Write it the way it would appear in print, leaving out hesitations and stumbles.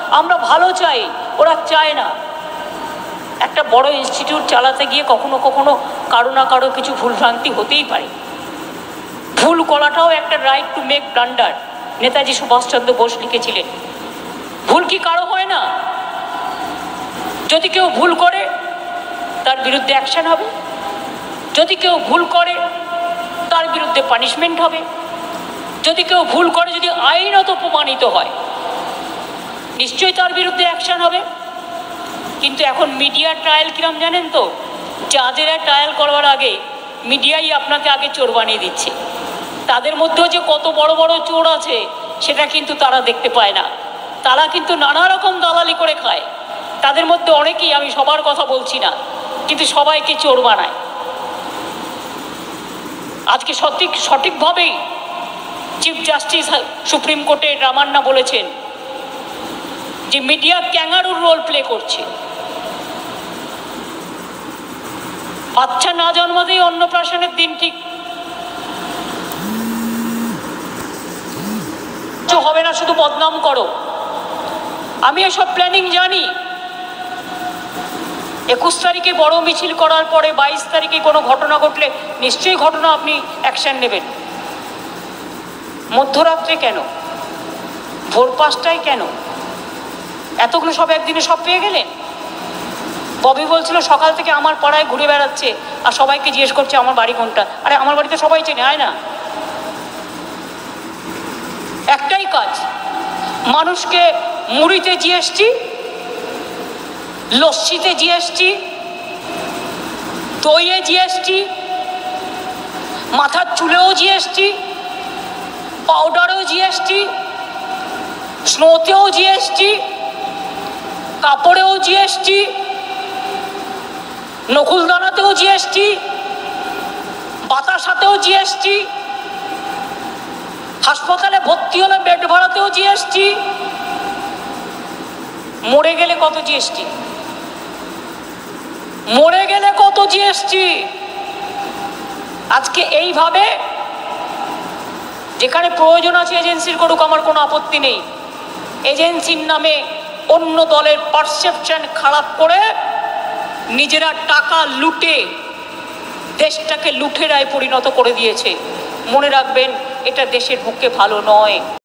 আমরা ভালো চাই, ওরা চায় না। একটা বড় ইনস্টিটিউট চালাতে গিয়ে কখনো কখনো কারো না কারো কিছু ভুলভ্রান্তি হতেই পারে। ভুল করাটাও একটা right to make blunder, Netaji Subhas Chandra Bose লিখেছিলেন। ভুল কি কারো হয় না? যদি কেউ ভুল করে তার বিরুদ্ধে অ্যাকশন হবে, যদি কেউ ভুল করে তার বিরুদ্ধে পানিশমেন্ট হবে, যদি কেউ ভুল করে যদি আইনত প্রমাণিত হয় নিশ্চয়ই তার বিরুদ্ধে অ্যাকশন হবে। কিন্তু এখন মিডিয়া ট্রায়াল কিরম জানেন তো? জাজেরা ট্রায়াল করবার আগে মিডিয়াই আপনাকে আগে চোর বানিয়ে দিচ্ছে। তাদের মধ্যেও যে কত বড় বড় চোর আছে সেটা কিন্তু তারা দেখতে পায় না। তারা কিন্তু নানা রকম দালালি করে খায়। তাদের মধ্যে অনেকেই, আমি সবার কথা বলছি না, কিন্তু সবাইকে চোর বানায়। আজকে সঠিকভাবেই চিফ জাস্টিস সুপ্রিম কোর্টের রামান্না বলেছেন যে মিডিয়া ক্যাঙ্গারুর রোল প্লে করছে। বাচ্চা না জন্মাতেই অন্নপ্রাশনের দিন ঠিক হবে না, শুধু বদনাম করো। আমি এসব প্ল্যানিং জানি। 21 তারিখে বড় মিছিল করার পরে 22 তারিখে কোনো ঘটনা ঘটলে নিশ্চয়ই ঘটনা আপনি অ্যাকশন নেবেন। মধ্যরাত্রে কেন? ভোর 5টায় কেন? এতগুলো সব একদিনে সব পেয়ে গেলেন? ববি বলছিল সকাল থেকে আমার পাড়ায় ঘুরে বেড়াচ্ছে আর সবাইকে জিজ্ঞেস করছে আমার বাড়ি কোনটা। আরে আমার বাড়িতে সবাই চেনে, হয় না? একটাই কাজ, মানুষকে মুড়িতে জিএসটি, লস্যিতে জিএসটি, দইয়ে জিএসটি, মাথার চুলেও জিএসটি, পাউডারেও জিএসটি, স্নোতেও জিএসটি, কাপড়েও জিএসটি, নকুলদানাতেও জিএসটি, বাতাসাতেও জিএসটি, হাসপাতালে ভর্তি হলে বেড ভাড়াতেও জিএসটি, মরে গেলে কত জিএসটি, মরে গেলে কত জিএসটি। আজকে এইভাবে যেখানে প্রয়োজন আছে এজেন্সির করুক, আমার কোনো আপত্তি নেই। এজেন্সির নামে অন্য দলের পারসেপশন খারাপ করে নিজেরা টাকা লুটে দেশটাকে লুঠেরায় পরিণত করে দিয়েছে। মনে রাখবেন, এটা দেশের পক্ষে ভালো নয়।